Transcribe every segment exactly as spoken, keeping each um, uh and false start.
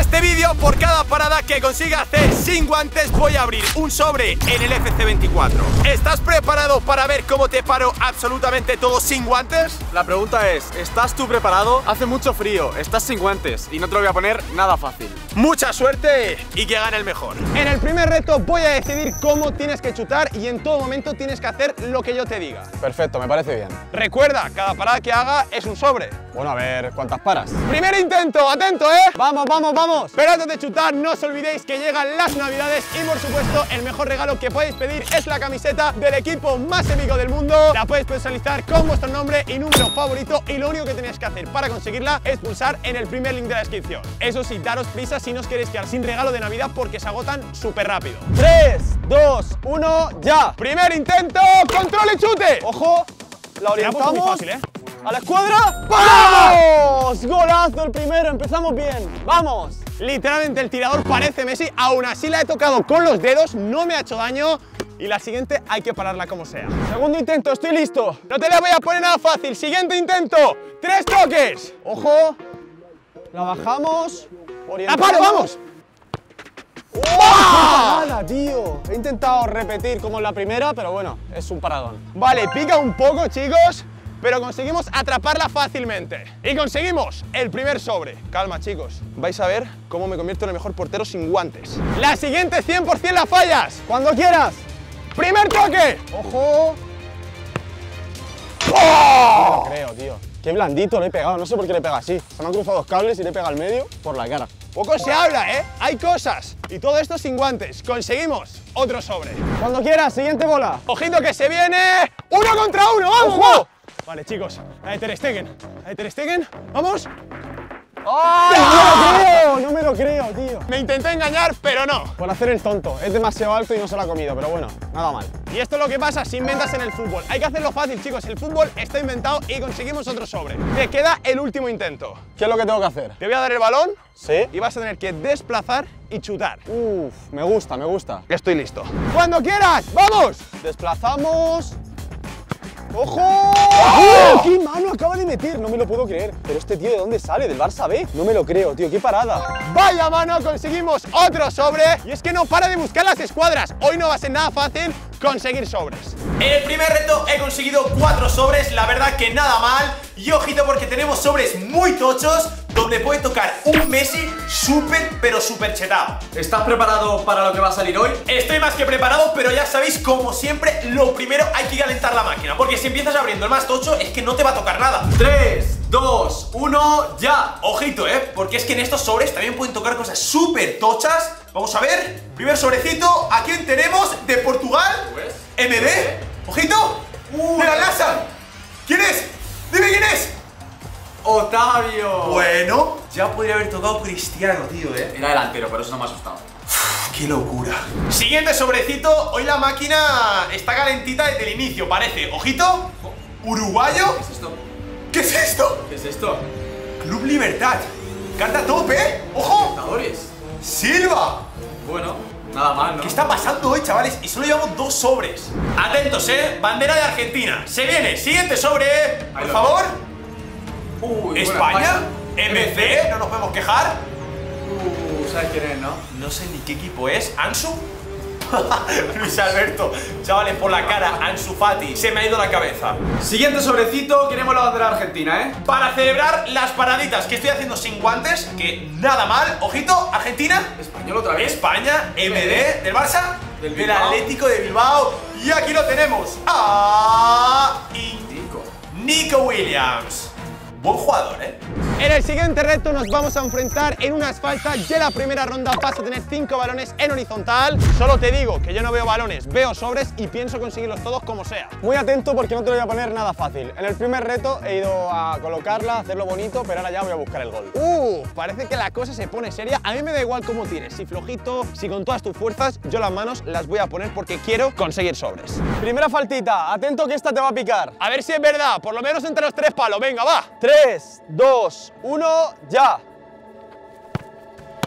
este vídeo, por cada parada que consiga hacer sin guantes, voy a abrir un sobre en el F C veinticuatro. ¿Estás preparado para ver cómo te paro absolutamente todo sin guantes? La pregunta es, ¿estás tú preparado? Hace mucho frío, estás sin guantes y no te lo voy a poner nada fácil. Mucha suerte y que gane el mejor. En el primer reto voy a decidir cómo tienes que chutar y en todo momento tienes que hacer lo que yo te diga. Perfecto, me parece bien. Recuerda, cada parada que haga es un sobre. Bueno, a ver, ¿cuántas paras? Primer intento, atento, ¿eh? Vamos, vamos, vamos. Pero antes de chutar, no os olvidéis que llegan las navidades y por supuesto el mejor regalo que podéis pedir es la camiseta del equipo más épico del mundo. La podéis personalizar con vuestro nombre y número favorito y lo único que tenéis que hacer para conseguirla es pulsar en el primer link de la descripción. Eso sí, daros prisa si no os queréis quedar sin regalo de Navidad porque se agotan súper rápido. tres, dos, uno, ya. Primer intento, control y chute. Ojo, la orientamos. Muy fácil, ¿eh? A la escuadra. ¡Vamos! Golazo el primero, empezamos bien. ¡Vamos! Literalmente el tirador parece Messi, aún así la he tocado con los dedos, no me ha hecho daño. Y la siguiente hay que pararla como sea. Segundo intento, estoy listo. No te la voy a poner nada fácil. Siguiente intento. Tres toques. Ojo. La bajamos. ¡La paro, vamos! ¡Oh! ¡Nada, tío! He intentado repetir como en la primera, pero bueno, es un paradón. Vale, pica un poco, chicos, pero conseguimos atraparla fácilmente. Y conseguimos el primer sobre. Calma, chicos. Vais a ver cómo me convierto en el mejor portero sin guantes. La siguiente cien por cien la fallas. Cuando quieras. ¡Primer toque! ¡Ojo! ¡Oh! No lo creo, tío. Qué blandito le he pegado, no sé por qué le pega así. Se me han cruzado dos cables y le pega al medio por la cara. Poco se habla, ¿eh? Hay cosas. Y todo esto sin guantes. Conseguimos otro sobre. Cuando quieras, siguiente bola. Ojito que se viene. ¡Uno contra uno! ¡Vamos! ¡Ojo! Vale, chicos. La de Ter Stegen. La de Ter Stegen. ¡Vamos! ¡Ay! ¡No me lo creo! No me lo creo, tío. Me intenté engañar, pero no. Por hacer el tonto. Es demasiado alto y no se lo ha comido, pero bueno, nada mal. Y esto es lo que pasa si inventas en el fútbol. Hay que hacerlo fácil, chicos. El fútbol está inventado y conseguimos otro sobre. Te queda el último intento. ¿Qué es lo que tengo que hacer? Te voy a dar el balón. ¿Sí? Y vas a tener que desplazar y chutar. Uf, me gusta, me gusta. Estoy listo. ¡Cuando quieras! ¡Vamos! Desplazamos. ¡Ojo! ¡Oh! ¡Qué mano acaba de meter! No me lo puedo creer. Pero este tío, ¿de dónde sale? ¿Del Barça B? No me lo creo, tío. ¡Qué parada! ¡Vaya mano! Conseguimos otro sobre. Y es que no para de buscar las escuadras. Hoy no va a ser nada fácil conseguir sobres. En el primer reto he conseguido cuatro sobres. La verdad que nada mal. Y ojito porque tenemos sobres muy tochos donde puede tocar un Messi súper, pero súper chetado. ¿Estás preparado para lo que va a salir hoy? Estoy más que preparado, pero ya sabéis, como siempre, lo primero hay que calentar la máquina, porque si empiezas abriendo el más tocho es que no te va a tocar nada. tres, dos, uno, ya. Ojito, eh, porque es que en estos sobres también pueden tocar cosas súper tochas. Vamos a ver, primer sobrecito. ¿A quién tenemos? ¿De Portugal? Pues, M D. Ojito. Uh, ¡De la Lhasa! ¿Quién es? Dime quién es. Otavio. Bueno, ya podría haber tocado Cristiano, tío, eh. Era delantero, pero eso no me ha asustado. ¡Qué locura! Siguiente sobrecito. Hoy la máquina está calentita desde el inicio, parece. Ojito. Uruguayo. ¿Qué es esto? ¿Qué es esto? ¿Qué es esto? Club Libertad. Carta top, ¿eh? ¡Ojo! ¿Jugadores? ¡Silva! Bueno, nada mal, ¿no? ¿Qué está pasando hoy, chavales? Y solo llevamos dos sobres. Atentos, ¿eh? Bandera de Argentina. Se viene. Siguiente sobre. Por Ahí favor. Uy, España. buena, M C. No nos podemos quejar. Uh, ¿sabes quién es, no? No sé ni qué equipo es. ¿Ansu? Luis Alberto. Chavales, por la cara, Ansu Fati. Se me ha ido la cabeza. Siguiente sobrecito, queremos la bandera argentina, ¿eh? Para celebrar las paraditas que estoy haciendo sin guantes, que nada mal. Ojito, Argentina. Español otra vez. España, M D, del Barça, Del del Bilbao. Atlético de Bilbao. Y aquí lo tenemos. Ah, y Nico. Nico Williams. Buen jugador, ¿eh? En el siguiente reto nos vamos a enfrentar en unas faltas. Ya la primera ronda vas a tener cinco balones en horizontal. Solo te digo que yo no veo balones, veo sobres y pienso conseguirlos todos como sea. Muy atento porque no te lo voy a poner nada fácil. En el primer reto he ido a colocarla, a hacerlo bonito, pero ahora ya voy a buscar el gol. Uh, parece que la cosa se pone seria. A mí me da igual cómo tires, si flojito, si con todas tus fuerzas, yo las manos las voy a poner porque quiero conseguir sobres. Primera faltita, atento que esta te va a picar. A ver si es verdad, por lo menos entre los tres palos. Venga, va. tres, dos, uno, ya.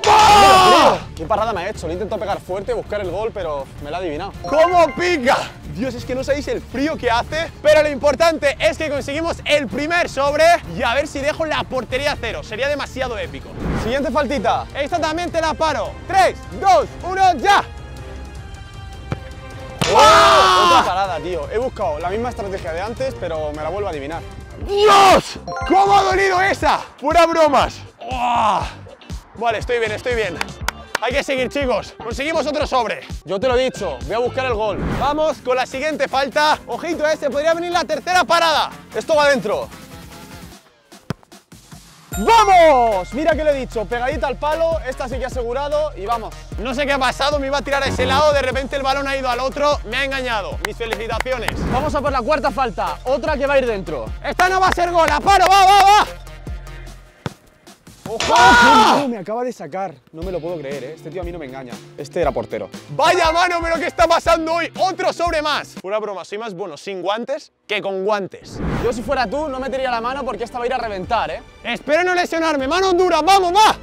¡Oh! ¡Qué parada me ha hecho! Le he intentado pegar fuerte, buscar el gol, pero me lo ha adivinado. ¿Cómo pica? Dios, es que no sabéis el frío que hace. Pero lo importante es que conseguimos el primer sobre. Y a ver si dejo la portería a cero. Sería demasiado épico. Siguiente faltita. Esta también te la paro. tres, dos, uno, ya. ¡Oh! Otra parada, tío. He buscado la misma estrategia de antes, pero me la vuelvo a adivinar. ¡Dios! ¿Cómo ha dolido esa? ¡Pura bromas! ¡Oh! Vale, estoy bien, estoy bien. Hay que seguir, chicos. Conseguimos otro sobre. Yo te lo he dicho, voy a buscar el gol. Vamos con la siguiente falta. Ojito, eh, se podría venir la tercera parada. Esto va adentro. ¡Vamos! Mira que lo he dicho, pegadita al palo, esta sí que ha asegurado y vamos. No sé qué ha pasado, me iba a tirar a ese lado, de repente el balón ha ido al otro, me ha engañado. Mis felicitaciones. Vamos a por la cuarta falta, otra que va a ir dentro. Esta no va a ser gol, la paro, va, va, va. ¡Ojo! ¡Ah! No, me acaba de sacar. No me lo puedo creer, ¿eh? Este tío a mí no me engaña. Este era portero. Vaya mano, pero ¿qué está pasando hoy? Otro sobre más. Pura broma, soy más bueno sin guantes que con guantes. Yo si fuera tú no metería la mano porque esta va a ir a reventar, ¿eh? Espero no lesionarme, mano dura, vamos, va.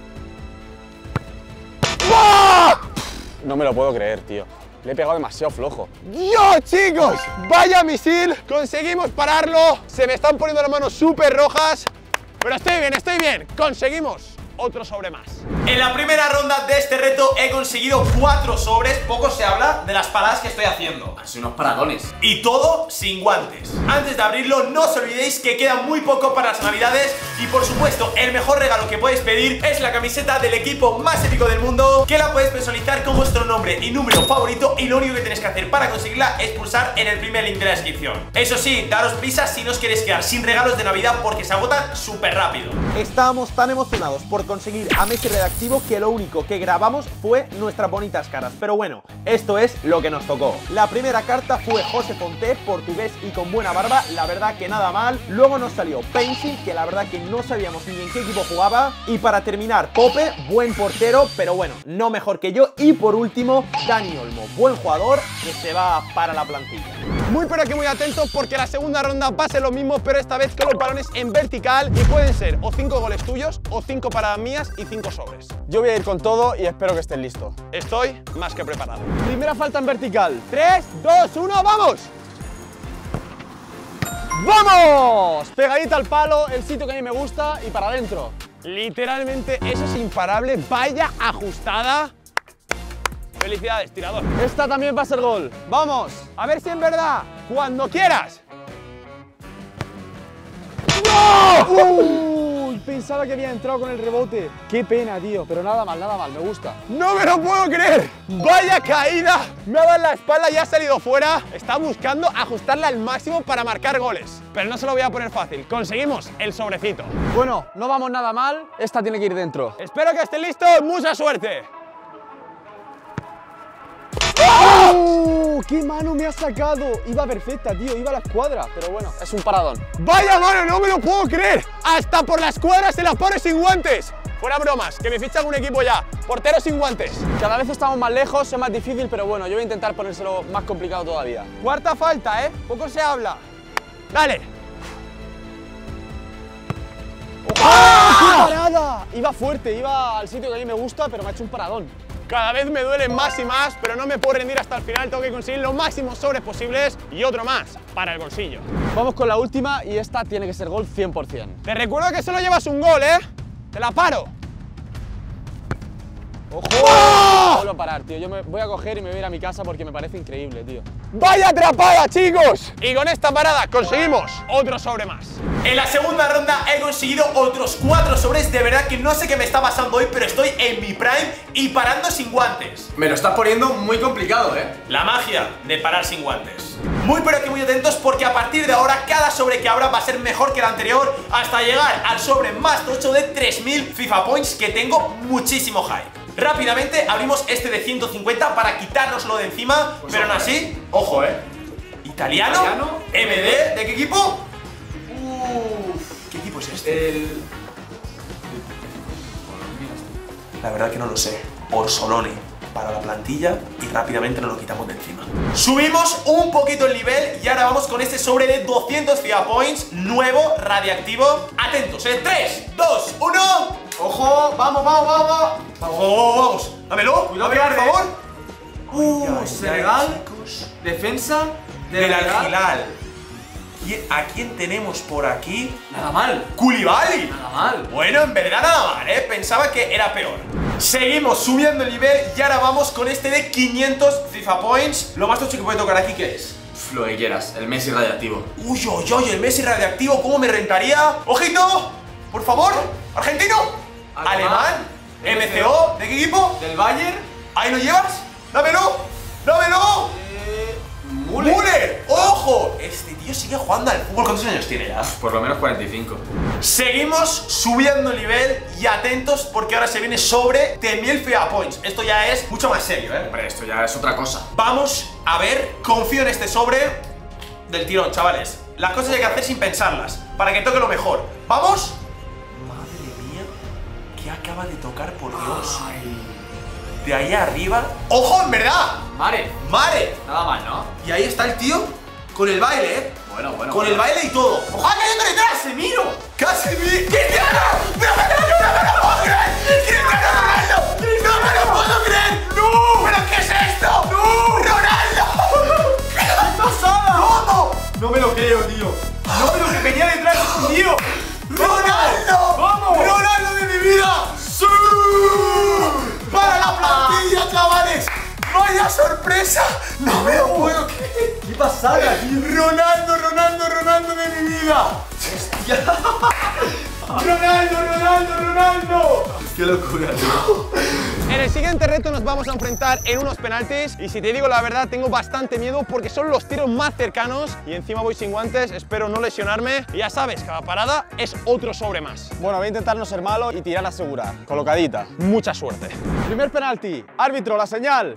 ¡Va! No me lo puedo creer, tío. Le he pegado demasiado flojo. ¡Dios, chicos! ¡Vaya misil! Conseguimos pararlo. Se me están poniendo las manos súper rojas. Pero estoy bien, estoy bien. Conseguimos otro sobre más. En la primera ronda de este reto he conseguido cuatro sobres. Poco se habla de las paradas que estoy haciendo. Así unos paradones. Y todo sin guantes. Antes de abrirlo, no os olvidéis que queda muy poco para las navidades. Y por supuesto, el mejor regalo que podéis pedir es la camiseta del equipo más épico del mundo, que la podéis personalizar con vuestro nombre y número favorito. Y lo único que tenéis que hacer para conseguirla es pulsar en el primer link de la descripción. Eso sí, daros prisa si no os queréis quedar sin regalos de Navidad, porque se agotan súper rápido. Estábamos tan emocionados por conseguir a Messi Redactivo que lo único que grabamos fue nuestras bonitas caras. Pero bueno, esto es lo que nos tocó. La primera carta fue José Fonté, portugués y con buena barba, la verdad que nada mal. Luego nos salió Pensi, que la verdad que no sabíamos ni en qué equipo jugaba. Y para terminar, Pope, buen portero, pero bueno, no mejor que yo. Y por último, Dani Olmo, buen jugador que se va para la plantilla. Muy pero que muy atentos, porque la segunda ronda va a ser lo mismo, pero esta vez con los balones en vertical. Y pueden ser o cinco goles tuyos, o cinco paradas mías y cinco sobres. Yo voy a ir con todo y espero que estés listo. Estoy más que preparado. Primera falta en vertical. tres, dos, uno, ¡vamos! ¡Vamos! Pegadita al palo, el sitio que a mí me gusta y para adentro. Literalmente eso es imparable. Vaya ajustada. Felicidades, tirador. Esta también va a ser gol. ¡Vamos! A ver si en verdad, cuando quieras. ¡No! Uy, pensaba que había entrado con el rebote. Qué pena, tío, pero nada mal, nada mal, me gusta. ¡No me lo puedo creer! ¡Vaya caída! Me ha dado en la espalda y ha salido fuera. Está buscando ajustarla al máximo para marcar goles. Pero no se lo voy a poner fácil. Conseguimos el sobrecito. Bueno, no vamos nada mal. Esta tiene que ir dentro. Espero que estén listos. ¡Mucha suerte! ¡Oh! ¡Qué mano me ha sacado! Iba perfecta, tío, iba a la escuadra. Pero bueno, es un paradón. ¡Vaya mano! ¡No me lo puedo creer! ¡Hasta por la escuadra se la pone sin guantes! Fuera bromas, que me ficha algún equipo ya. Portero sin guantes. Cada vez estamos más lejos, es más difícil, pero bueno, yo voy a intentar ponérselo más complicado todavía. Cuarta falta, ¿eh? Poco se habla. ¡Dale! ¡Ah! ¡Qué parada! Iba fuerte, iba al sitio que a mí me gusta, pero me ha hecho un paradón. Cada vez me duele más y más, pero no me puedo rendir hasta el final. Tengo que conseguir los máximos sobres posibles y otro más para el bolsillo. Vamos con la última y esta tiene que ser gol cien por cien. Te recuerdo que solo llevas un gol, ¿eh? Te la paro. ¡Ojo! ¡Oh! Vuelvo a parar, tío. Yo me voy a coger y me voy a ir a mi casa porque me parece increíble, tío. ¡Vaya atrapada, chicos! Y con esta parada conseguimos otro sobre más. En la segunda ronda he conseguido otros cuatro sobres. De verdad que no sé qué me está pasando hoy, pero estoy en mi prime y parando sin guantes. Me lo estás poniendo muy complicado, ¿eh? La magia de parar sin guantes. Muy pero que muy atentos, porque a partir de ahora cada sobre que abra va a ser mejor que el anterior, hasta llegar al sobre más tocho de tres mil FIFA Points, que tengo muchísimo hype. Rápidamente abrimos este de ciento cincuenta para quitárnoslo de encima, pues pero aún así, ojo, eh Italiano, Italiano, M D, ¿de qué equipo? Uff, ¿qué equipo es este? El... La verdad que no lo sé. Orsolone para la plantilla y rápidamente nos lo quitamos de encima. Subimos un poquito el nivel y ahora vamos con este sobre de doscientos FIFA Points, nuevo, radiactivo. Atentos, en tres, dos, uno. ¡Ojo! ¡Vamos, vamos, vamos! ¡Vamos, vamos! ¡Dámelo! Cuidado, dámelo, por favor! Uh, Ay, ay, Senegal. ay, chicos. Defensa Del del Al Al Hilal. ¿Qui- ¿A quién tenemos por aquí? Nada mal. ¡Koulibaly! Nada mal. Bueno, en verdad nada mal, ¿eh? Pensaba que era peor. Seguimos subiendo el nivel y ahora vamos con este de quinientos FIFA Points. Lo más tocho que puede tocar aquí, ¿qué es? Uf, lo que quieras. El Messi radiactivo. Uy, uy, uy, el Messi radiactivo, ¿cómo me rentaría? ¡Ojito! ¡Por favor! ¿Argentino? Alemán. ¿Alemán? ¿M C O? ¿De qué equipo? Del Bayern. ¿Ahí lo llevas? ¡Dámelo! ¡Dámelo! Eh, Müller. ¡Müller! ¡Ojo! Este tío sigue jugando al fútbol. ¿Cuántos años tiene ya? Por lo menos cuarenta y cinco. Seguimos subiendo el nivel y atentos porque ahora se viene sobre diez mil FIFA Points. Esto ya es mucho más serio, ¿eh? Hombre, esto ya es otra cosa. Vamos a ver, confío en este sobre del tirón, chavales. Las cosas hay que hacer sin pensarlas, para que toque lo mejor. ¿Vamos? Madre mía, ¿qué acaba de tocar, por Dios? De ahí arriba. ¡Ojo, en verdad! Mare. ¡Mare! Nada mal, ¿no? Y ahí está el tío con el baile, ¿eh? Bueno, bueno. Con el bueno. baile y todo. ¡Ojalá cayendo detrás! ¡Casemiro! ¡Casemiro! ¡Cristiano! ¡No me lo puedo creer! ¡Cristiano Ronaldo! ¡No me lo puedo creer! ¡No! ¿Pero qué es esto? ¡No! ¡Ronaldo! ¡Qué pasada! ¿Cómo? No me lo creo, tío. No me lo que venía detrás es un tío. ¡Ronaldo! ¡Vamos! ¡Ronaldo de mi vida! ¡Sí! ¡Para la plantilla, chavales! ¡Vaya sorpresa! ¡No me lo puedo creer! ¡Qué pasada, tío! ¡Ronaldo, Ronaldo, Ronaldo de mi vida! ¡Hostia! ¡Ronaldo, Ronaldo, Ronaldo! ¡Qué locura, tío! En el siguiente reto nos vamos a enfrentar en unos penaltis y si te digo la verdad tengo bastante miedo porque son los tiros más cercanos y encima voy sin guantes, espero no lesionarme y ya sabes, cada parada es otro sobre más. Bueno, voy a intentar no ser malo y tirar a asegurar. Colocadita. Mucha suerte. Primer penalti. Árbitro, la señal.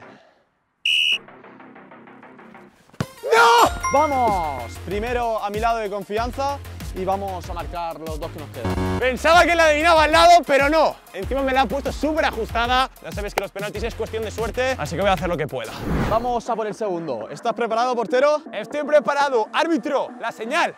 ¡No! Vamos. Primero a mi lado de confianza y vamos a marcar los dos que nos quedan. Pensaba que la adivinaba al lado, pero no. Encima me la han puesto súper ajustada. Ya sabes que los penaltis es cuestión de suerte, así que voy a hacer lo que pueda. Vamos a por el segundo. ¿Estás preparado, portero? Estoy preparado. Árbitro, la señal.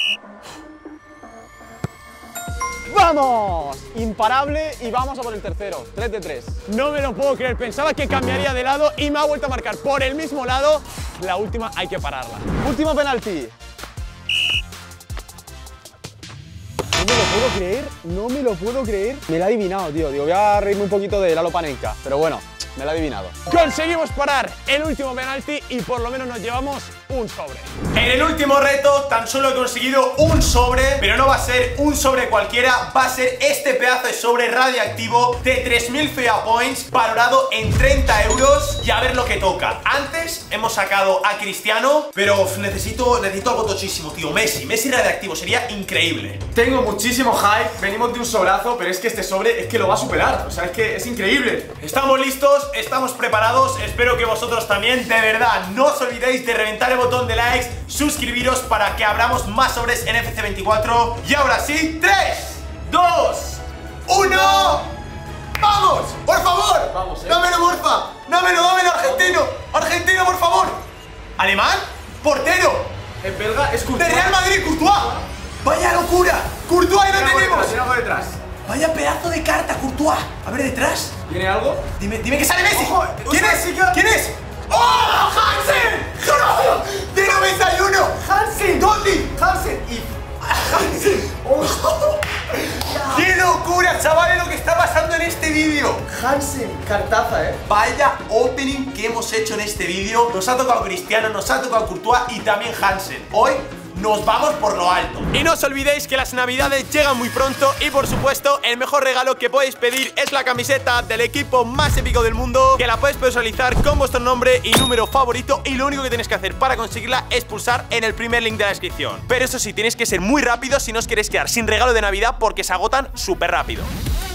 ¡Vamos! Imparable y vamos a por el tercero. tres de tres. No me lo puedo creer. Pensaba que cambiaría de lado y me ha vuelto a marcar por el mismo lado. La última hay que pararla. Último penalti. No me lo puedo creer, no me lo puedo creer. Me la ha adivinado, tío. Digo, voy a reírme un poquito de Lalo Panenka, pero bueno, me la ha adivinado. Conseguimos parar el último penalti y por lo menos nos llevamos un sobre. En el último reto tan solo he conseguido un sobre, pero no va a ser un sobre cualquiera, va a ser este pedazo de sobre radiactivo de tres mil FIFA Points valorado en treinta euros y a ver lo que toca. Antes hemos sacado a Cristiano, pero uf, necesito, necesito algo tochísimo, tío. Messi, Messi radiactivo, sería increíble. Tengo muchísimo hype, venimos de un sobrazo, pero es que este sobre es que lo va a superar. O sea, es que es increíble. Estamos listos, estamos preparados, espero que vosotros también. De verdad, no os olvidéis de reventar el botón de likes, suscribiros para que abramos más sobres en F C veinticuatro. Y ahora sí, tres, dos, uno. ¡Vamos! ¡Por favor! Vamos, eh. ¡Dámelo, porfa! ¡Dámelo, dámelo, argentino! ¡Argentino, por favor! ¿Alemán? ¡Portero! Es belga, es ¡De Courtois. Real Madrid, Courtois! ¡Vaya locura! ¡Courtois, ahí lo Tiene algo tenemos! detrás, tiene algo detrás. ¡Vaya pedazo de carta, Courtois! A ver, detrás. ¿Tiene algo? Dime, dime que sale Messi. Ojo, ¿Quién ojo, es? sí que- ¿Quién es? ¡Oh! ¡Hansen! ¡No! ¡De noventa y uno! Hansen. ¿Dónde? Hansen y... ¡Hansen! ¡Qué locura, chavales, lo que está pasando en este vídeo! Hansen, cartaza, eh. Vaya opening que hemos hecho en este vídeo. Nos ha tocado Cristiano, nos ha tocado Courtois y también Hansen. Hoy nos vamos por lo alto. Y no os olvidéis que las navidades llegan muy pronto y por supuesto el mejor regalo que podéis pedir es la camiseta del equipo más épico del mundo, que la podéis personalizar con vuestro nombre y número favorito y lo único que tenéis que hacer para conseguirla es pulsar en el primer link de la descripción. Pero eso sí, tenéis que ser muy rápidos si no os queréis quedar sin regalo de Navidad porque se agotan súper rápido.